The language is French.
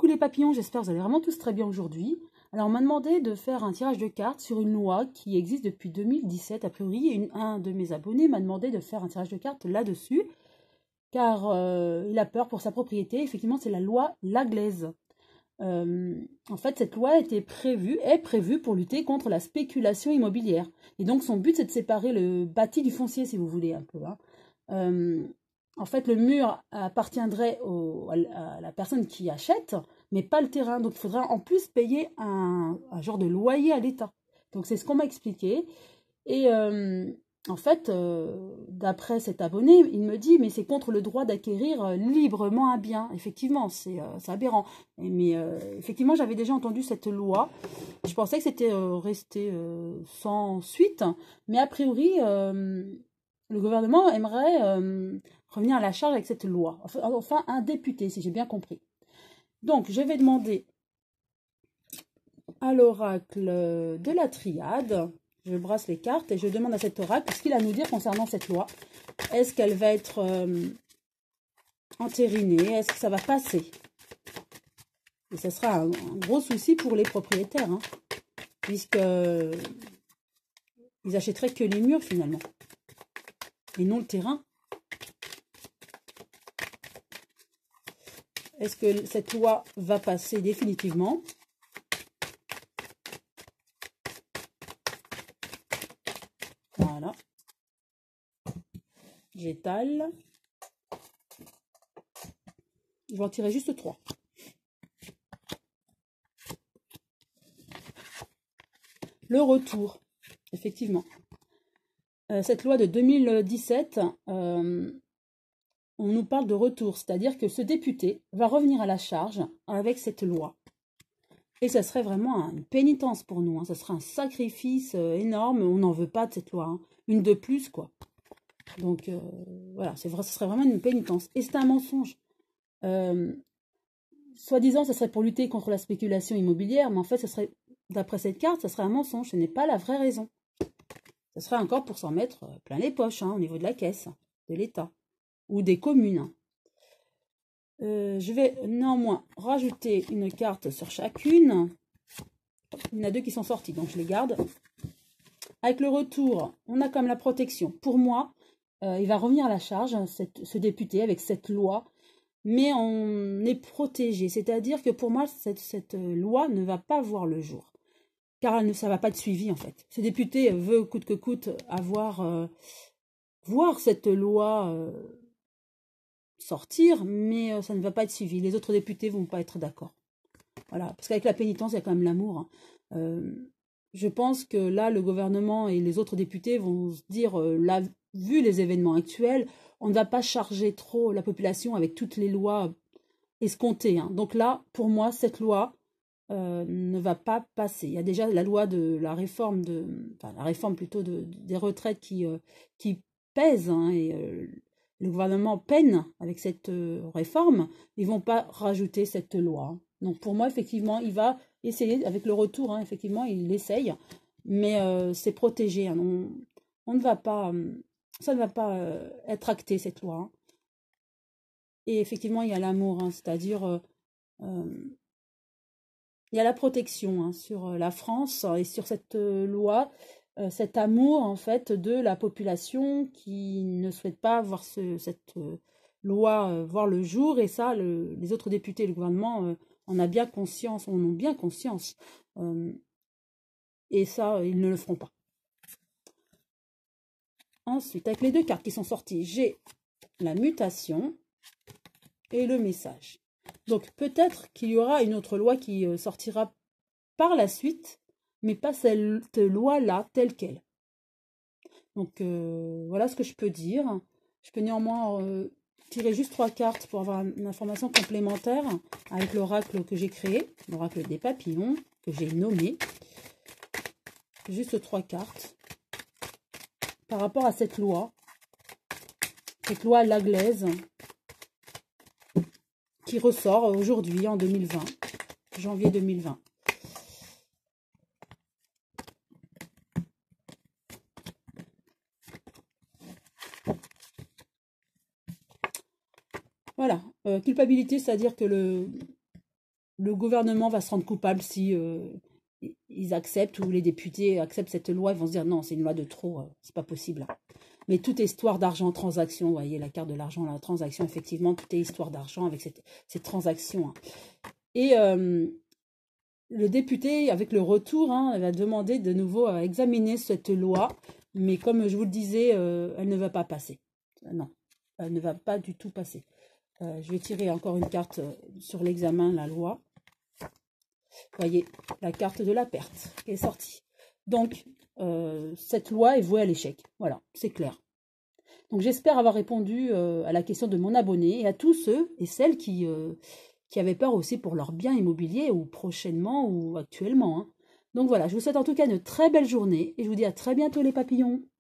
Coucou les papillons, j'espère que vous allez vraiment tous très bien aujourd'hui. Alors on m'a demandé de faire un tirage de cartes sur une loi qui existe depuis 2017 a priori. Et un de mes abonnés m'a demandé de faire un tirage de cartes là-dessus car il a peur pour sa propriété. Effectivement, c'est la loi Laglaise. En fait, cette loi est prévue pour lutter contre la spéculation immobilière. Et donc son but, c'est de séparer le bâti du foncier, si vous voulez un peu, hein. En fait, le mur appartiendrait à la personne qui achète, mais pas le terrain. Donc, il faudra en plus payer un genre de loyer à l'État. Donc, c'est ce qu'on m'a expliqué. Et en fait, d'après cet abonné, il me dit, mais c'est contre le droit d'acquérir librement un bien. Effectivement, c'est aberrant. Mais effectivement, j'avais déjà entendu cette loi. Je pensais que c'était resté sans suite. Mais a priori, le gouvernement aimerait revenir à la charge avec cette loi. Enfin, un député, si j'ai bien compris. Donc, je vais demander à l'oracle de la triade. Je brasse les cartes et je demande à cet oracle ce qu'il a à nous dire concernant cette loi. Est-ce qu'elle va être entérinée? Est-ce que ça va passer? Et ce sera un gros souci pour les propriétaires, hein, puisque ils achèteraient que les murs finalement, et non le terrain. Est-ce que cette loi va passer définitivement? Voilà. J'étale. Je vais en tirer juste 3. Le retour, effectivement. Cette loi de 2017, on nous parle de retour, c'est-à-dire que ce député va revenir à la charge avec cette loi. Et ça serait vraiment une pénitence pour nous, hein. Ça serait un sacrifice énorme. On n'en veut pas de cette loi, hein. Une de plus, quoi. Donc, voilà, c'est vrai, ce serait vraiment une pénitence. Et c'est un mensonge. Soi-disant, ça serait pour lutter contre la spéculation immobilière, mais en fait, ça serait, d'après cette carte, ça serait un mensonge. Ce n'est pas la vraie raison. Ce serait encore pour s'en mettre plein les poches, hein, au niveau de la caisse, de l'État ou des communes. Je vais néanmoins rajouter une carte sur chacune. Il y en a 2 qui sont sorties, donc je les garde. Avec le retour, on a comme la protection. Pour moi, il va revenir à la charge, ce député, avec cette loi. Mais on est protégé. C'est-à-dire que pour moi, cette loi ne va pas voir le jour. Car ça ne va pas être suivi, en fait. Ce député veut, coûte que coûte, voir cette loi sortir, mais ça ne va pas être suivi. Les autres députés ne vont pas être d'accord. Voilà, parce qu'avec la pénitence, il y a quand même l'amour, hein. Je pense que là, le gouvernement et les autres députés vont se dire, là, vu les événements actuels, on ne va pas charger trop la population avec toutes les lois escomptées, hein. Donc là, pour moi, cette loi ne va pas passer. Il y a déjà la loi de la réforme la réforme plutôt des retraites qui pèse, hein, et le gouvernement peine avec cette réforme. Ils ne vont pas rajouter cette loi, hein. Donc pour moi, effectivement, il va essayer, avec le retour, hein, effectivement, il essaye, mais c'est protégé, hein. On ne va pas, ça ne va pas être acté, cette loi, hein. Et effectivement, il y a l'amour, hein, c'est-à-dire, il y a la protection, hein, sur la France et sur cette loi, cet amour, en fait, de la population qui ne souhaite pas voir cette loi voir le jour. Et ça, les autres députés et le gouvernement en ont bien conscience. Et ça, ils ne le feront pas. Ensuite, avec les 2 cartes qui sont sorties, j'ai la mutation et le message. Donc, peut-être qu'il y aura une autre loi qui sortira par la suite, mais pas cette loi-là, telle qu'elle. Donc, voilà ce que je peux dire. Je peux néanmoins tirer juste 3 cartes pour avoir une information complémentaire avec l'oracle que j'ai créé, l'oracle des papillons, que j'ai nommé. Juste 3 cartes par rapport à cette loi Laglaise, qui ressort aujourd'hui en 2020, janvier 2020. Voilà, culpabilité, c'est-à-dire que le gouvernement va se rendre coupable si ils acceptent ou les députés acceptent cette loi. Ils vont se dire non, c'est une loi de trop, c'est pas possible. Mais tout est histoire d'argent, transaction. Vous voyez la carte de l'argent, la transaction, effectivement, tout est histoire d'argent avec cette transaction. Hein. Et le député, avec le retour, hein, va demander de nouveau à examiner cette loi. Mais comme je vous le disais, elle ne va pas passer. Non, elle ne va pas du tout passer. Je vais tirer encore une carte sur l'examen, la loi. Vous voyez, la carte de la perte qui est sortie. Donc, cette loi est vouée à l'échec. Voilà, c'est clair. Donc, j'espère avoir répondu à la question de mon abonné et à tous ceux et celles qui avaient peur aussi pour leurs biens immobiliers ou prochainement ou actuellement. Hein. Donc, voilà, je vous souhaite en tout cas une très belle journée et je vous dis à très bientôt les papillons.